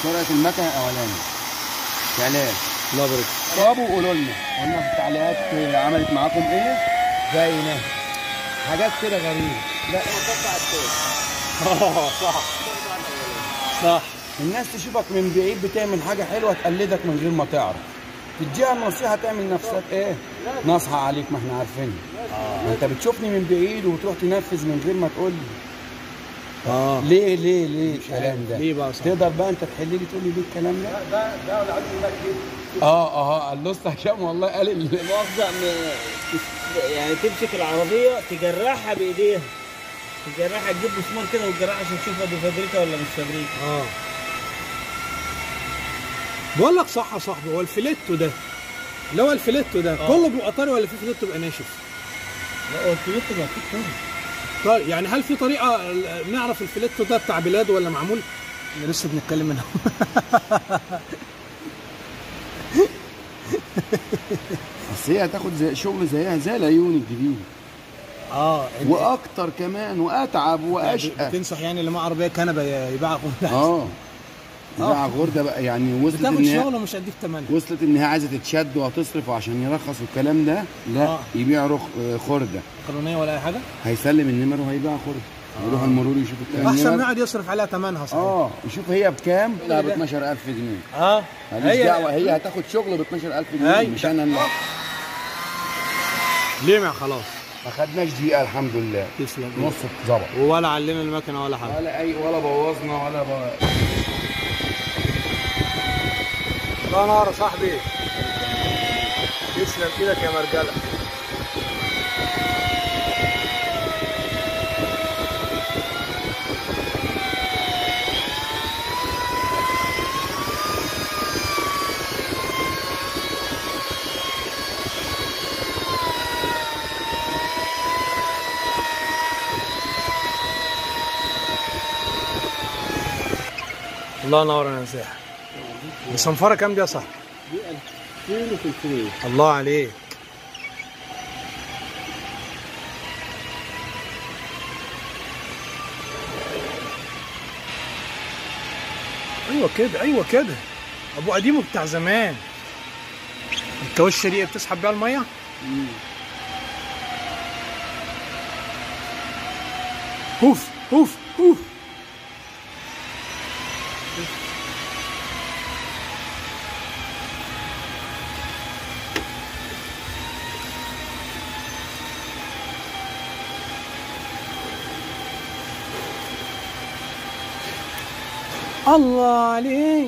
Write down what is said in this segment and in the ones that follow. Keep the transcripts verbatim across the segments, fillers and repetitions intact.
سرعه المكنه الاولاني ثلاث. الله يبارك. طب وقولوا لنا قلنا في التعليقات عملت معاكم ايه؟ باينه حاجات كده غريبه. لا قطع التاني. اه صح صح. الناس تشوفك من بعيد بتعمل حاجه حلوه تقلدك من غير ما تعرف، تديها النصيحه تعمل نفسك ايه؟ نصحى عليك، ما احنا عارفين. اه انت بتشوفني من بعيد وتروح تنفذ من غير ما تقول لي. اه ليه ليه ليه الكلام ده؟ ليه بقى صح؟ تقدر بقى انت تحل لي تقول لي ليه الكلام ده؟ ده ده ده عايز يقول لك ايه؟ اه اه قلصت هشام والله قال ال- مؤاخذة يعني تمسك العربية تجرحها بإيديها، تجرحها تجيب مسمار كده وتجرحها عشان تشوفها دي فابريكا ولا مش فابريكا. اه بقول لك صح يا صاحبي، هو الفليتو ده اللي هو الفليتو ده آه. كله بيبقى طري ولا في فليتو بيبقى ناشف؟ لا هو الفليتو بقى فيه طري. طيب يعني هل في طريقه نعرف الفليتو ده بتاع بلاد ولا معمول؟ احنا لسه بنتكلم منها. بس هي هتاخد زي شغل زيها زي العيون الجديد. اه واكتر كمان واتعب واشقى. بتنصح يعني اللي معاه عربيه كنبه يبيعها غرده؟ اه يبيعها غرده بقى، يعني وصلت بتاخد ان شغل ومش هديك ثمنها. وصلت ان هي عايزه تتشد وهتصرف عشان يرخص والكلام ده، لا آه. يبيع رخ خرده قانونيه ولا اي حاجه؟ هيسلم النمر وهيبيع خرده. آه. يروح المرور يشوف الكلام احسن ما يقعد يصرف عليها ثمنها صحيح. اه يشوف هي بكام. لا ب اتناشر ألف جنيه. اه ماليش دعوه، هي هتاخد شغل ب اتناشر ألف جنيه. أي. مش انا اللي ليه ما خلاص ما خدناش دقيقه الحمد لله. تسلم. نص اتظبط ولا علينا المكنه ولا حاجه ولا اي ولا بوظنا ولا ب... الله نار يا صاحبي. تسلم ايدك يا مرجله. الله ينور يا نزاح. مصنفره كام دي يا صاحبي؟ دي ألفين وتلتمية. الله عليك. ايوه كده ايوه كده ابو قديمه بتاع زمان. الكاوشه دي بتسحب بيها الميه؟ امم اوف اوف اوف. الله عليك.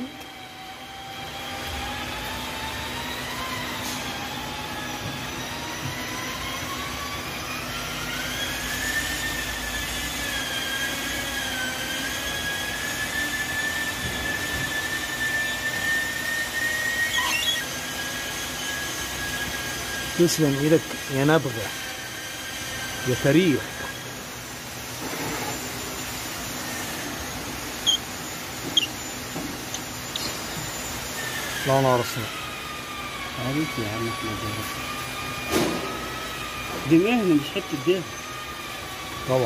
تسلم ايدك يا نبغة يا تاريخ. الله ينور السماء عليك يا عم احمد. دي مهنة مش حتة دي طبعا.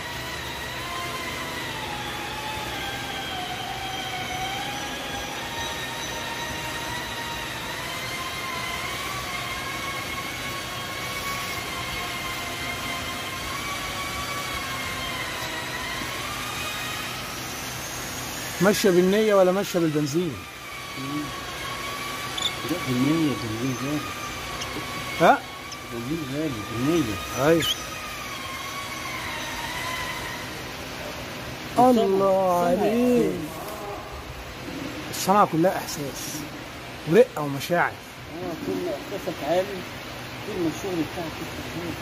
ماشية بالنية ولا ماشية بالبنزين؟ لا بالنية. بنزين غالي. ها؟ بنزين غالي بالنية. ايوه. الله عليك. الصنعة كلها احساس ورقة ومشاعر. اه طول ما احساسك عالي طول ما الشغل بتاعك يفتح.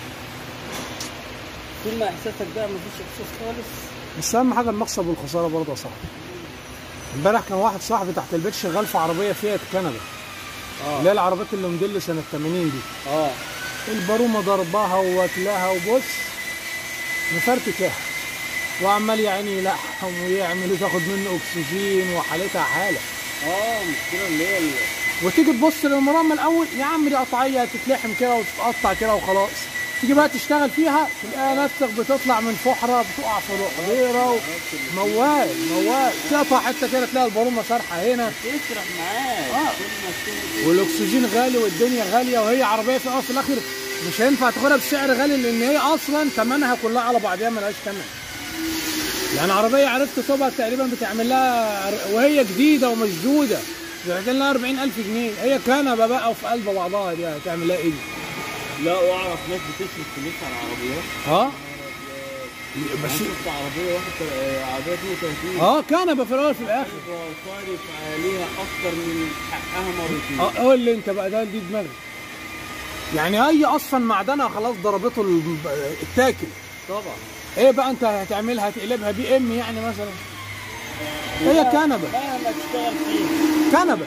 طول ما احساسك ده مفيش احساس خالص. بس اهم حاجة المكسب والخسارة برضه يا صاحبي. امبارح كان واحد صاحبي تحت البيت شغال في عربيه فيات كندا. اه اللي هي العربيات اللي موديل سنه تمانين دي. اه البارومه ضربها واكلها وبص مفرتكها وعمال يا عيني يلحم ويعمل وتاخد منه اكسجين وحالتها حاله. اه المشكله اللي هي وتيجي تبص للمرمى الاول يا عم دي قطعيه هتتلحم كده وتتقطع كده وخلاص. تيجي بقى تشتغل فيها تلاقي نفسك بتطلع من فحره بتقع في حظيره موال موال تقطع حته كده تلاقي البارومه سارحه هنا تسرح معاك آه. كل ما تشتغل. والاكسجين غالي والدنيا غاليه وهي عربيه في الاول في الاخر مش هينفع تاخدها بسعر غالي لان هي اصلا ثمنها كلها على بعضها ملهاش ثمن. يعني عربيه عرفت تبقى تقريبا بتعمل لها وهي جديده ومشدوده بتعمل لها أربعين ألف جنيه، هي كنبه بقى وفي قلب بعضها دي هتعمل لها ايه؟ لا واعرف ناس بتصرف فلوس على العربيات. اه بس شفت عربيه واحد عربيه اثنين وثلاثين اه كنبه في الاول في الاخر صارف عليها اكتر من حقها مرتين. اه قول لي انت بقى ده دي دماغك. يعني هي اصلا معدنها خلاص ضربته ال- التاكل. طبعا. ايه بقى انت هتعملها هتقلبها بي ام يعني مثلا؟ هي كنبه مهما تشتغل فيها كنبه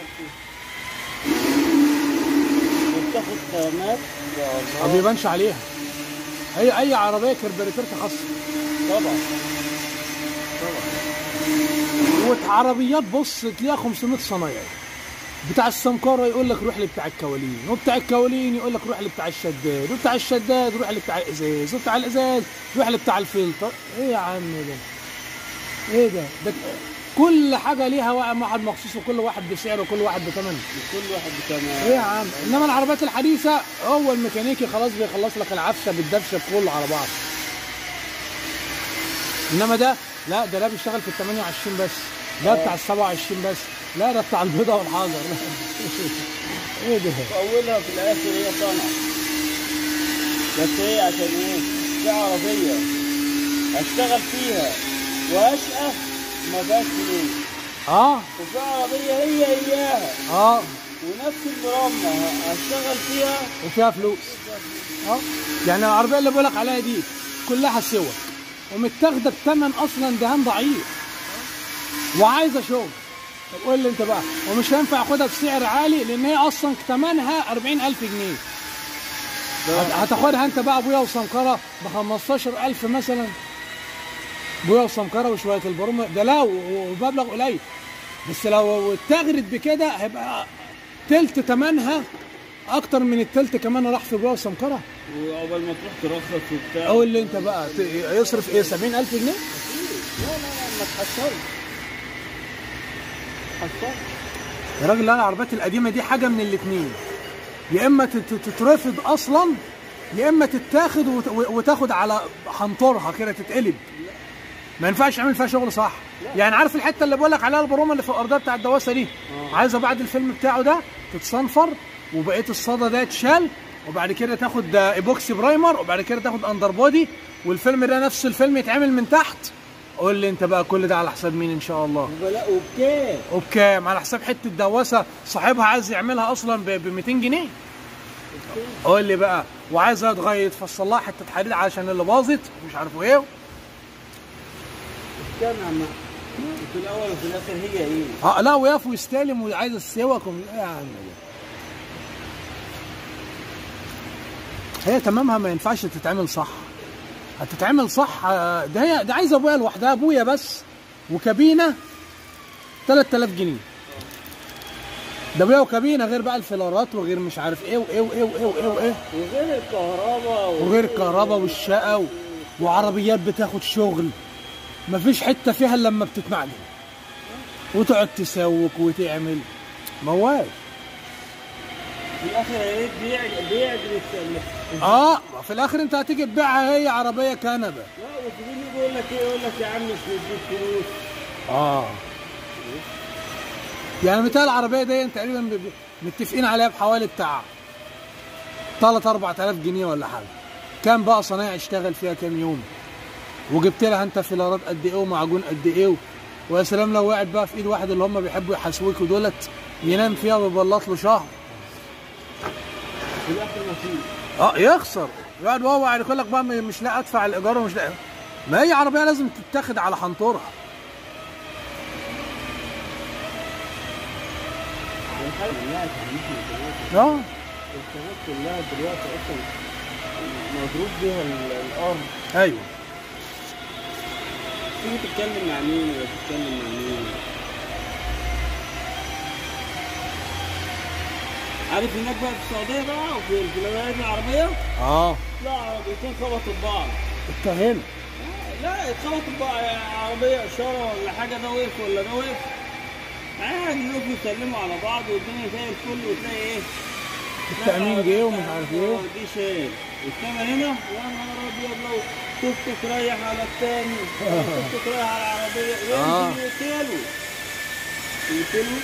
وبتاخد خامات يا ما الله. بيبانش عليها. هي اي عربيه كربريتير تخصص. طبعا طبعا. وعربيات بص تلاقيها خمسمية صنايعي. بتاع السمكاره يقول لك روح لبتاع الكوالين، وبتاع الكوالين يقول لك روح لبتاع الشداد، وبتاع الشداد روح لبتاع الازاز، وبتاع الازاز روح لبتاع الفلتر. ايه يا عم ده؟ ايه ده؟ ده كل حاجه ليها واحد مخصوص وكل واحد بسعره وكل واحد بثمنه. كل واحد بكام. ايه يا عم؟ انما العربيات الحديثه هو الميكانيكي خلاص بيخلص لك العفشه بالدبشه كله على بعض. انما ده لا ده لا بيشتغل في ال ثمانية وعشرين بس، ده بتاع ال سبعة وعشرين بس، لا ده بتاع البيضه والحجر. ايه ده؟ في اولها وفي الاخر هي صنعه. بس هي عشان ايه؟ في عربيه اشتغل فيها واشقى ما فيهاش فلوس. اه وفي عربيه هي اياها اه ونفس البرامه اشتغل فيها وفيها فلوس. اه يعني العربيه اللي بقول لك عليها دي كلها سوا ومتاخده بثمن اصلا دهان ضعيف وعايزه شغل. طب قول لي انت بقى ومش هينفع اخدها بسعر عالي لان هي اصلا ثمنها أربعين ألف جنيه. هت- هتاخدها انت بقى ابويا وسمكره ب خمستاشر ألف مثلا، ابويا وسمكره وشويه البرومه ده لا ومبلغ قليل. بس لو اتاخدت بكده هيبقى تلت ثمنها اكتر من التلت كمان راح في ابويا وسمكره. وقبل ما تروح ترخص وبتاع. قول لي انت بقى ت- يصرف ايه سبعين ألف جنيه؟ لا لا لا ما تحصلش. حصلش. يا راجل لا العربيات القديمه دي حاجه من الاثنين، يا اما تت- تترفض اصلا يا اما تتاخد وت- وتاخد على حنطرها كده تتقلب. ما ينفعش تعمل فيها شغل صح. يعني عارف الحته اللي بقول لك عليها البرومه اللي في الارضيه بتاع الدواسه دي عايزه بعد الفيلم بتاعه ده تتصنفر وبقيه الصدى ده يتشال وبعد كده تاخد ايبوكسي برايمر وبعد كده تاخد اندر بودي والفيلم ده نفس الفيلم يتعمل من تحت. قول لي انت بقى كل ده على حساب مين ان شاء الله؟ لا وبكام؟ وبكام؟ على حساب حته دواسه صاحبها عايز يعملها اصلا ب مئتين جنيه. قول لي بقى وعايزها تغير تفصل لها حته حديد عشان اللي باظت مش عارف ايه. بكام يا عم؟ في الاول وفي الاخر هي ايه؟ اه لا ويقف ويستلم وعايز السواك وم- ايه يا عم ده؟ هي تمامها ما ينفعش تتعمل صح. هتتعمل صح آه، ده هي ده عايزه ابويا لوحدها ابويا بس وكابينه تلات آلاف جنيه. ده ابويا وكابينه غير بقى الفلارات وغير مش عارف ايه وايه وايه وايه وايه وايه وغير الكهرباء وغير الكهرباء والشقه و... وعربيات بتاخد شغل مفيش حته فيها الا لما بتتمعجن وتقعد تسوق وتعمل موال. في الاخر يا ريت بيع بيع اه في الاخر انت هتيجي تبيعها هي عربيه كنبه. لا وتيجي يقول لك ايه؟ يقول لك يا عم مش نديك فلوس. اه يعني مثال العربيه دي تقريبا ب- ب- متفقين عليها بحوالي بتاع تلاتة أربعة آلاف جنيه ولا حاجه. كام بقى صنايعي اشتغل فيها كام يوم وجبت لها انت فيلارات قد ايه ومعجون قد ايه ويا سلام لو وقعت بقى في ايد واحد اللي هم بيحبوا يحاسبوكوا دولت ينام فيها ويبلط له شهر. في الاخر ما فيش. اه يخسر يقعد وهو يعني يقول لك بقى مش لا ادفع الايجار ومش لا. ما هي عربيه لازم تتاخد على حنطورها. الحاجة كلها تهميش اه الكاميرات كلها دلوقتي اصلا مضروب بيها ال- الارض. ايوه تيجي تتكلم مع مين ولا تتكلم مع مين؟ عارف هناك بقى في السعوديه بقى وفي في البلاد العربيه اه لا عربيتين خبطوا ببعض. انت هنا لا اتخبطوا ببعض، عربيه اشاره ولا حاجه، ده وقف ولا ده وقف، عادي يقفوا يسلموا على بعض والدنيا زي الفل، وتلاقي ايه التأمين جه ومش عارف ايه. دي شيء الكاميرا هنا يا نهار ابيض، لو توك رايح على الثاني توك رايح على العربيه آه. ينزل يقتلوا يقتلوا.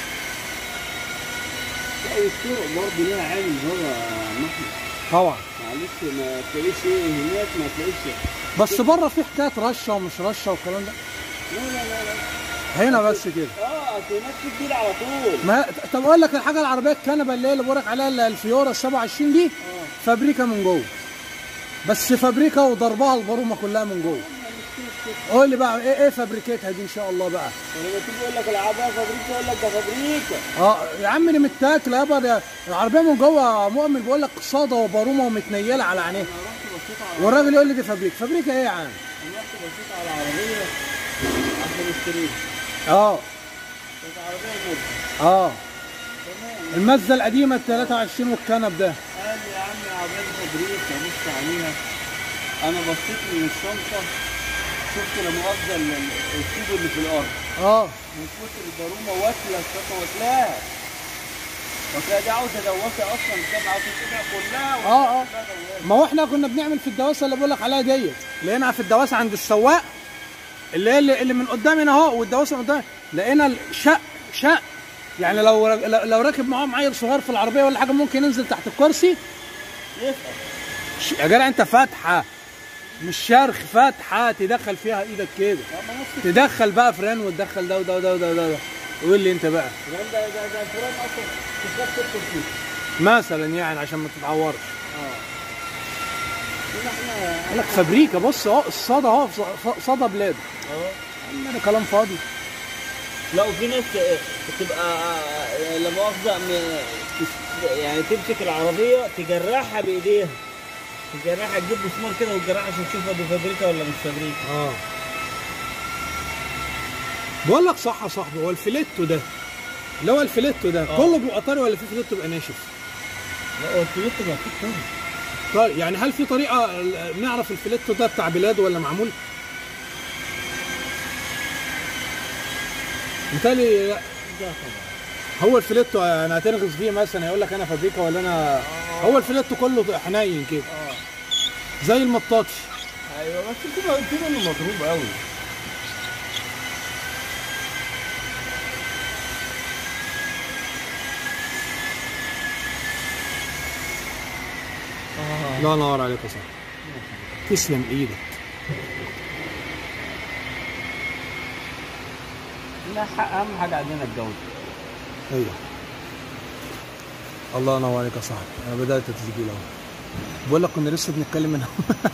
لا والطرق برضه ليها عامل بره محمد، طبعا معلش ما تلاقيش ايه هناك، ما تلاقيش بس بره في حكايه رشه ومش رشه والكلام ده، لا لا لا لا هنا بس كده. اه اصل هناك في جديد على طول. ما طب اقول لك الحاجه العربيه الكنبه اللي هي اللي بقولك عليها الفيورا ال سبعة وعشرين دي فابريكا من جوه، بس فابريكا وضربها البرومه كلها من جوه. قول لي بقى ايه ايه فابريكتها دي ان شاء الله بقى. ولما تيجي يقول لك العربيه فابريكا يقول لك ده فابريكا. اه يا عم دي متاكله يابا، ده العربيه من جوه مؤمن بيقول لك صاده وبرومه ومتنيله على عينيها، انا رحت بصيت على والراجل يقول لي دي فابريكا. فابريكا ايه يا عم؟ انا رحت بصيت على العربيه عشان اشتريها، اه كانت عربيه مزه اه تمام. المزه القديمه ال ثلاثة وعشرين والكنب ده. قال لي يا عم عربيه فابريكا بص عليها. انا بصيت من الشنطه شفت لا مؤاخذه ال- ال- الطوب اللي في الارض اه من كتر البرومه واكله الشنطه واكلاها، واكلاها دي عاوزه دواسه اصلا، كان عاوزه تتقطع كلها اه اه كلها دواسة. ما هو احنا كنا بنعمل في الدواسه اللي بقول لك عليها ديت، لقينا في الدواسه عند السواق اللي هي اللي اللي من قدامنا اهو، والدواسه من قدام لقينا شق شق، يعني لو لو لو راكب معاهم عيل صغير في العربيه ولا حاجه ممكن ينزل تحت الكرسي. يسقط. ش- يا جدع انت فاتحه مش شرخ، فاتحه تدخل فيها ايدك كده، اما نفس تدخل بقى فران وتدخل ده وده وده وده وده. قول لي انت بقى الكلام ده ده ده الفران اصلا تخاف تدخل فيه. مثلا يعني عشان ما تتعورش. اه هنا احنا قال لك فابريكا، بص اهو الصدى اهو ص- صدى بلاد. اه عم ده كلام فاضي. لا وفي ناس بتبقى لا مؤاخذه م- تس- يعني تمسك العربيه تجرحها بايديها، تجرحها تجيب مسمار كده وتجرحها عشان تشوفها دي فابريكا ولا مش فابريكا. اه بقول لك صح يا صاحبي، هو الفليتو ده اللي هو الفليتو ده آه. كله بيبقى طري ولا في فليتو بيبقى ناشف؟ لا هو التويوتا بقى فيه طري. طيب يعني هل في طريقه ال- نعرف الفليتو ده بتاع بلاد ولا معمول؟ بالتالي لا، ده طبعا هو الفليتو انا هتنغز فيه مثلا هيقول لك انا فابريكا ولا انا. هو الفليتو كله حنين كده اه زي المطاطش. ايوه بس كده قلت انه مضروب قوي. لا نور عليك يا صاحبي، تسلم ايدك. لا حق اهم حاجه عندنا الجوده. ايوه الله ينور عليك يا صاحبي، انا بدات تسجيل اهو. بقول لك كنا لسه بنتكلم من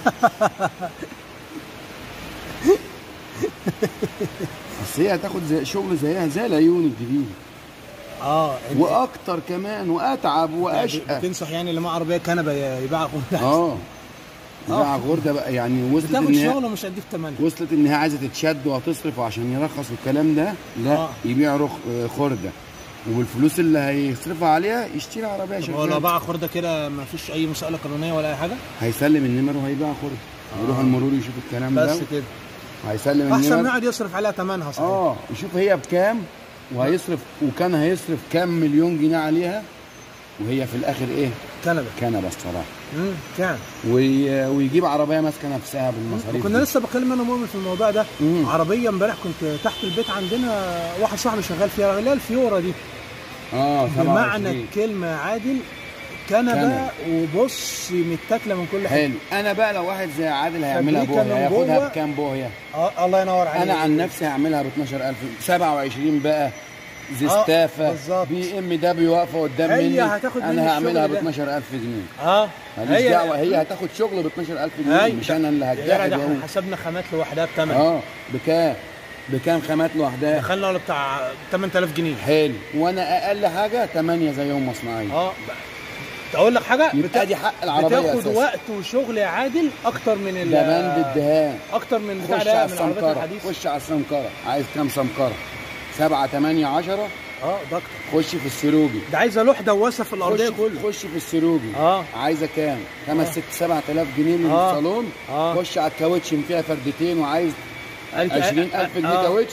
بس هي هتاخد زي شغل زيها زي العيون الجديد اه واكتر كمان واتعب واشقى. تنصح يعني اللي معاه عربيه كنبه يبيعها خمسة؟ اه يبقى غرده بقى، يعني وصلت بتاخد ان هي شغل ومش هديك ثمنها. وصلت ان هي عايزه تتشد وهتصرف عشان يرخص والكلام ده، لا آه. يبيع رخ خرده، وبالفلوس اللي هيصرفها عليها يشتري عربيه هو لو شغاله. باع خرده كده ما فيش اي مساله قانونيه ولا اي حاجه؟ هيسلم النمر وهيبيع خرده، يروح المرور يشوف الكلام ده بس كده هيسلم احسن ما النمر. يقعد يصرف عليها ثمنها. صحيح اه يشوف هي بكام وهيصرف، وكان هيصرف كام مليون جنيه عليها، وهي في الاخر ايه؟ كنبه. كنبه الصراحه. امم كان وي... ويجيب عربيه ماسكه نفسها بالمصاريف. كنا لسه بكلم انا مؤمن في الموضوع ده. مم. عربيه امبارح كنت تحت البيت عندنا واحد صاحبي شغال فيها اللي هي الفيورا دي، اه بمعنى الكلمه يا عادل كنبه كنبة. وبص متاكله من كل حاجه. حلو. انا بقى لو واحد زي عادل هيعملها فابريكا بوهيه، من هياخدها جوه. بكام بوهيه؟ اه الله ينور عليك. انا عن نفسي هعملها ب اتناشر الف، سبعة وعشرين بقى زستافه بالظبط. بي ام دبليو واقفه قدام هي مني، هتاخد مني انا هعملها ب الشغل ده. اتناشر الف جنيه. اه ماليش دعوه، هي هتاخد شغل ب اتناشر الف جنيه، هي مش انا اللي يا جدع هتجاهد ده احنا واقول. حسبنا خامات لوحدها بثمن. اه بكام؟ بكام خامات لوحدها؟ دخلنا ولا بتاع ثمانية آلاف جنيه. حلو. وانا اقل حاجه تمانية زيهم مصنعيه. اه اقول لك حاجه، يبقى دي حق العربيه بتاخد أساساً. وقت وشغل يا عادل اكتر من ال ده بند الدهان. اكتر من بتاع خش ده على من العربيات السمكره، الحديثه. خش على السمكره، عايز كام سمكره؟ سبعة تمانية عشرة اه ده اكتر. خش في السروجي، ده عايزه لوح دواسه في الارضيه خش كله. خش في السروجي. اه عايزه كام؟ خمس ست سبعة آلاف جنيه آه. للصالون. آه. خش على الكاوتش اللي فيها فردتين وعايز عشرين ألف جنيه آه. كاوتش.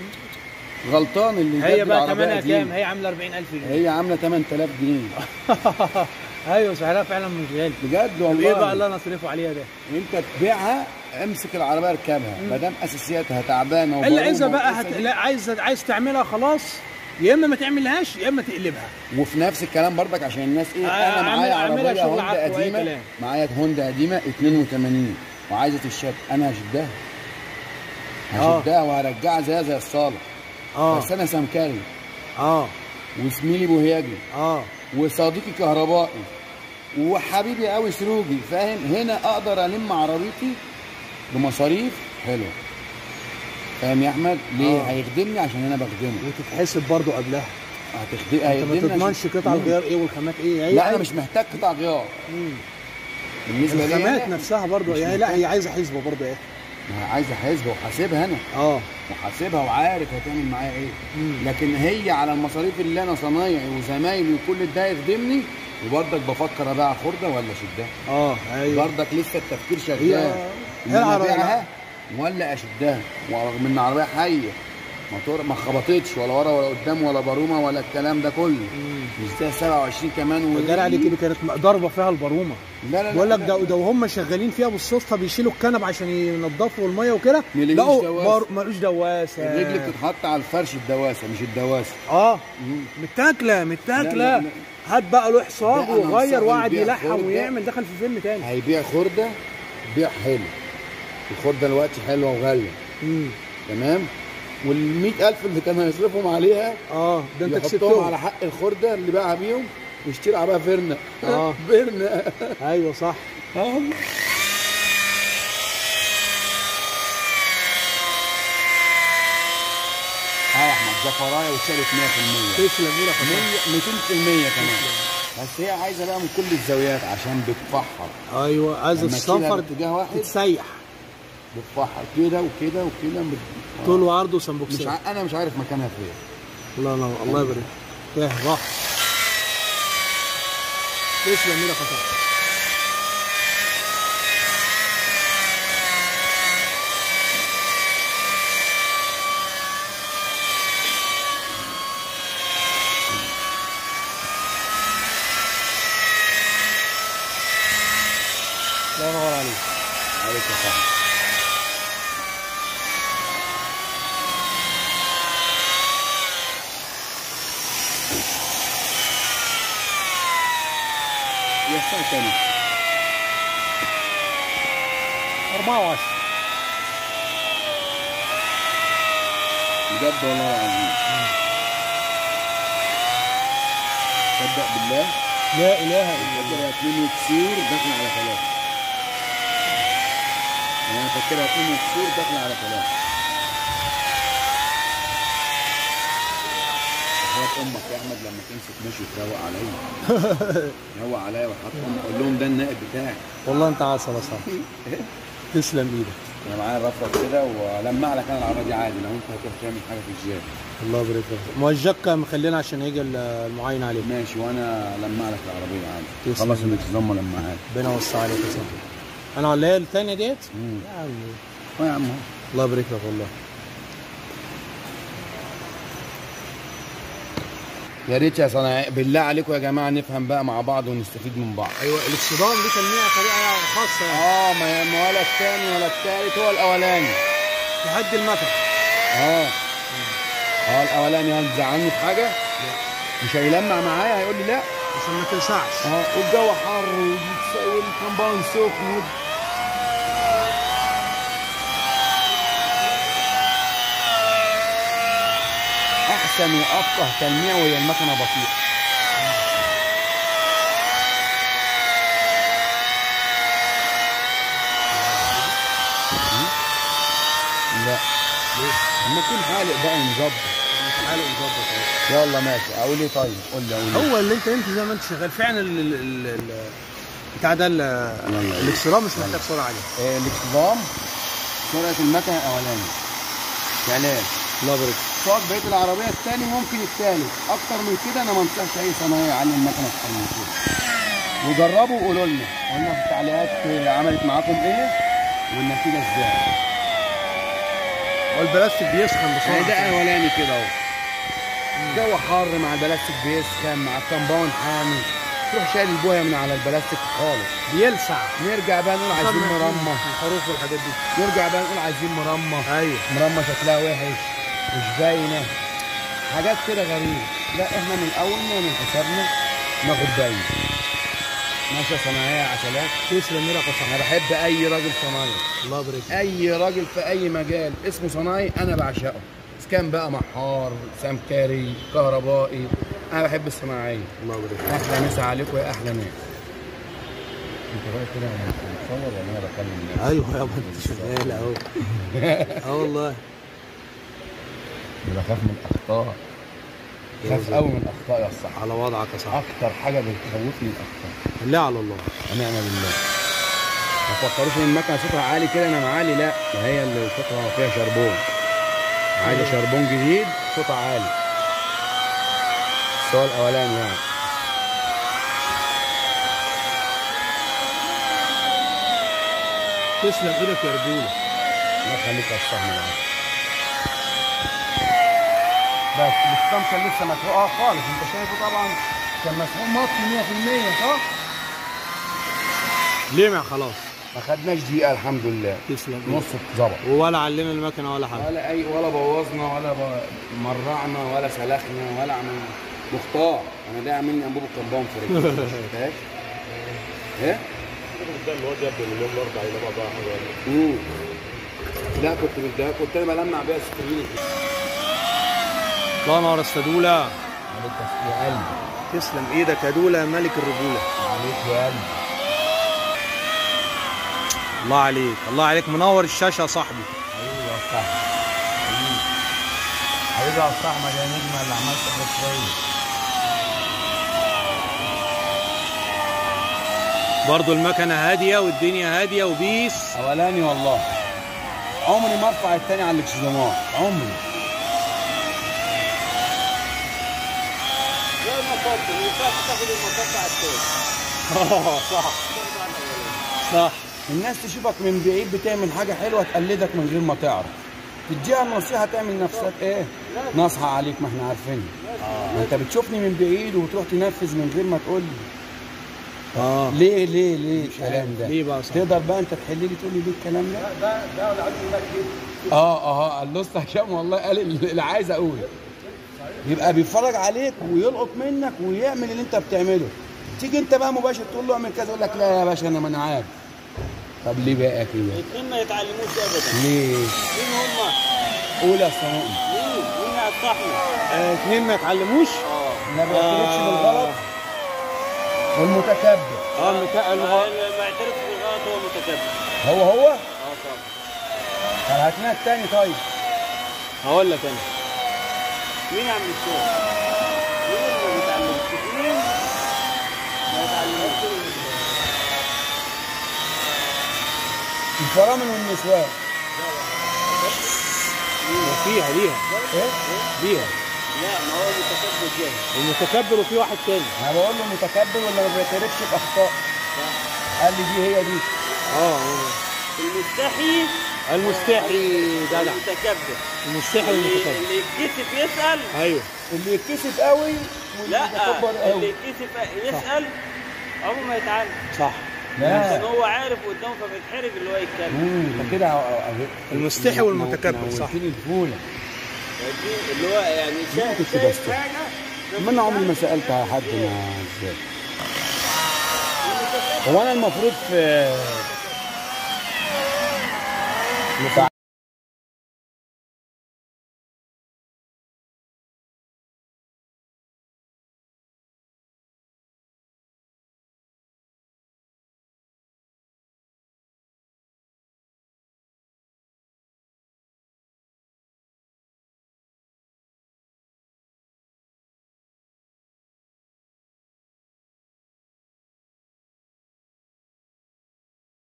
غلطان اللي هي جاب بقى العربية ثمنها دي. كام؟ هي عامله أربعين ألف جنيه. هي عامله ثمانية آلاف جنيه. ايوه سعرها فعلا مش غالي. بجد والله. ايه بقى اللي انا اصرفه عليها ده؟ انت تبيعها، امسك العربيه اركبها، ما دام اساسياتها تعبانه الا اذا وبرومة بقى هت... وقصة دي. لا عايز عايز تعملها خلاص، يا اما ما تعملهاش يا اما تقلبها. وفي نفس الكلام برضك عشان الناس ايه، آه، انا معايا أعمل- أعملها عربيه شغل هوندا عفو وأي قديمه، كلام. معايا هوندا قديمه اتنين وتمانين وعايزه تشد، انا هشدها آه. هشدها وهرجعها زيها زي الصالح. اه بس انا سمكري اه وزميلي بوهياجي اه وصديقي كهربائي وحبيبي قوي سروجي، فاهم؟ هنا اقدر الم عربيتي بمصاريف حلوه، فاهم يا احمد؟ ليه؟ آه. هيخدمني عشان انا بخدمه. وتتحسب برضو قبلها. هتخدم انت ما هيخدمني تضمنش عشان- قطع الغيار ايه والخامات ايه. هي لا انا عايز- مش محتاج قطع غيار مم. بالنسبه لي. الخامات أنا نفسها برضو مش يعني، لا هي عايزه حسبه برضو ايه. ما عايزه حسبه وحاسبها انا، اه وحاسبها وعارف هتعمل معايا ايه. مم. لكن هي على المصاريف اللي انا صنايعي وزمايلي وكل ده يخدمني، وبرضك بفكر ابيع خرده ولا شدها. اه ايوه. برضك لسه التفكير هي شغال، ان هي انا العربية ابيعها ولا اشدها، ورغم ان العربيه حيه موتور ما خبطتش ولا ورا ولا قدام ولا بارومه ولا الكلام ده كله، مش زي سبعة وعشرين كمان و... الجرعه دي كده كانت ضاربه فيها البارومه. لا لا لا بقول لك لا. ده ده وهم شغالين فيها بالصدفه بيشيلوا الكنب عشان ينضفوا الميه وكده، مليوش لقوا دواسة. بار- ملوش دواسه. الرجل بتتحط على الفرش الدواسه مش الدواسه. اه مم. متاكله لا، متاكله. لا. هات بقى له حصاد ده أنا وغير أنصحه وقعد يبيع يلحم خردة. ويعمل، دخل في فيلم تاني. هيبيع خرده بيع حلو، الخرده دلوقتي حلوه وغاليه، امم تمام؟ وال مية ألف اللي كانوا هيصرفهم عليها اه ده انت يحطهم كسبتهم. على حق الخرده اللي باعها بيهم ويشتري عليها فيرنا. آه. فيرنا. ايوه صح. اه اه يا احمد زفرايه وشالت مية في المية، تسلم ايدك يا صاحبي. ميتين في المية كمان. بس هي عايزه بقى من كل الزاويات عشان بتفحر. ايوه عايز لما تشيلها السفر باتجاه واحد تتسيح بتفحر كده وكده وكده بت- طول وعرض مش وسمبوكسات. ع... انا مش عارف مكانها فين. الله ينور، الله يبارك. ايه راح. تسلم ايدك يا صاحبي. الله ينور عليك. عليك يا صاحبي. يا الساعة كام؟ أربعة وعشرين. بجد والله العظيم. تصدق بالله؟ لا اله الا الله. فاكرها اتنين وكسور داخل على ثلاثة. أنا فاكرها اتنين وكسور داخل على ثلاثة. وحياة أمك يا أحمد لما تمسك ماشي تروق عليا. روق عليا وحط أمك قول لهم ده النائب بتاعي. والله انت عسل يا صاحبي. تسلم ايدك. أنا معايا رفرف كده ولمع لك أنا العربية دي عادي لو أنت هتروح تعمل حاجة في الجيم. الله يبارك فيك. موجهك مخلينا عشان يجي المعاين عليك. ماشي وأنا لمع لك العربية عادي. تسلم. خلص الالتزام ولمعها لك. ربنا يوسع عليك يا صاحبي. انا ولا هي الثانيه ديت؟ مم. يا عمي أه يا عم أهو. الله يبارك لك والله. يا ريت يا صناعي بالله عليكم يا جماعه نفهم بقى مع بعض ونستفيد من بعض. ايوه الاكسدام دي تلميع طريقه خاصه يعني. اه ما ما ولا الثاني ولا الثالث هو الاولاني. تهدي المكن. اه اه الاولاني هتزعلني في حاجه؟ مش هيلمع معايا هيقول لي لا. عشان ما تلسعش. اه والجو حر والكمباوند سخن. احسن وافقه تلميع وهي المكنه بطيئه. لا لما يكون حالق بقى نظبط. تعالوا نظبط اهو. يلا ماشي اقول ايه طيب؟ قول لي اقول ايه؟ هو اللي انت انت زي ما انت شغال فعلا ال- ال- ال- ال- بتاع ده ال- الاكسدام مش محتاج سرعه عاليه. آه، الاكتظام سرعه المكنه الاولاني. علاج الله يبارك. سواق بقيه العربيه الثاني ممكن الثالث، اكتر من كده انا ما انصحش اي صنايعي يعلم المكنه اكتر من كده. وجربوا وقولوا لنا، قلنا في التعليقات عملت معاكم ايه والنتيجه ازاي. والبلاستيك بيسخن بسرعه. يعني ده اولاني كده اهو. الجو حر مع البلاستيك بيسخن مع الكمباوند حامي، تروح شايل البويه من على البلاستيك خالص بيلسع. نرجع بقى نقول عايزين مرمى، الحروف والحاجات دي. نرجع بقى نقول عايزين مرمى. ايوه مرمى شكلها وحش مش باينه، حاجات كده غريبه. لا احنا من الاول نعمل حسابنا ناخد باين. ماشي يا صناعيه عسلات. تسلم ايدك يا صاحبي. انا بحب اي راجل صنايعي، الله يبارك فيك. اي راجل في اي مجال اسمه صنايعي انا بعشقه، اذا كان بقى محار سمكري كهربائي، انا بحب الصناعيه. الله يبارك فيك. احلى مسا عليكم يا احلى ناس. انت رايح كده انا بتصور ولا انا بكلم الناس؟ ايوه يابا انت شغال اهو. اه والله. انا بخاف من الاخطاء، بخاف قوي من الاخطاء يا الصح. على وضعك يا صاحبي. اكتر حاجه بتخوفني الاخطاء. لا على الله. ونعم بالله. ما تفكروش ان المكنه صوتها عالي كده انا معالي، لا ده هي اللي صوتها فيها شربون. عايزه شربون جديد صوتها عالي. السؤال الاولاني يعني. تسلم ايدك يا رجوله. الله يخليك يا الصح معاك. بس الاسطمه كان لسه مسروقه خالص، انت شايفه طبعا كان مسروق مطفي مية في المية صح؟ لمع خلاص. ما خدناش دقيقه الحمد لله. تسلم نص اتظبط. ولا علينا المكنه ولا حاجه. ولا اي ولا بوظنا ولا ب... مرعنا ولا سلخنا ولا عملنا. مختار انا ده عاملني انبوب الكمباوند في رجلي. ما شفتهاش؟ ايه؟ ده اللي هو جاب اليوم الاربع الى بعض حاجه. امم لا كنت متضايق، كنت انا بلمع بيها سترين. الله ينور السدوله. عليك يا قلبي. تسلم ايدك يا دوله يا ملك الرجوله. عليك يا قلبي. الله عليك الله عليك، منور الشاشه يا صاحبي. حبيبي يا صاحبي. حبيبي. حبيبي يا صاحبي يا نجمه اللي عملت حاجات كويس. برضه المكنه هاديه والدنيا هاديه وبيس. اولاني والله عمري ما ارفع التاني على الاكسدامات عمري. زي المطاط، ما ينفعش تاخد المطاط على التاني. اه صح صح. الناس تشوفك من بعيد بتعمل حاجه حلوه تقلدك من غير ما تعرف، تديها النصيحه تعمل نفسك ايه؟ نصحى عليك ما احنا عارفين. ما انت بتشوفني من بعيد وتروح تنفذ من غير ما تقول لي. اه ليه ليه ليه الكلام ده؟ ليه بقى صاحبي؟ تقدر بقى انت تحل لي تقول لي ليه الكلام ده؟ ده ده اللي عايز منك كده. اه اه اللوست هشام والله قال اللي عايز اقوله. يبقى بيتفرج عليك ويلقط منك ويعمل اللي انت بتعمله. تيجي انت بقى مباشر تقول له اعمل كذا يقول لك لا يا باشا انا ما انا عارف. طب ليه بقى كده؟ الاثنين ما يتعلموش ابدا. ليه؟ مين هما؟ قول يا صنوئي. مين؟ مين هينصحني؟ آه، اتنين ما يتعلموش. اه ما بيعترفش بالغلط والمتكبر. اه متقل. اللي ما يعترفش بالغلط هو متكبر. هو هو؟ اه طبعا. طب هات لنا التاني طيب. هقول لك انا. مين يا عم الشيخ؟ مين اللي ما بيتعلمش؟ مين؟ ما يتعلمش. الفرامل والنسوان. وفيها ليها ايه؟ ليها لا ما هو متكبر جاهل. المتكبر وفي واحد تاني. انا بقول له متكبر ولا ما بيعترفش باخطاء؟ قال لي دي هي دي. اه المستحي المستحي جدع. المتكبر. المستحي اللي والمتكبر. اللي يتكسف يسأل. ايوه. اللي يتكسف قوي واللي لا يتكبر اللي قوي. يتكسف يسأل عمره ما يتعلم. صح. عشان لا هو عارف قدامه فبيتحرج اللي هو يتكلم. امم انت كده المستحي والمتكبر صح. نورتني الفوله. اللي هو يعني شايف كنت شايف بس. حاجه. ما انا عمري ما سالت حد ما ازاي. هو انا المفروض في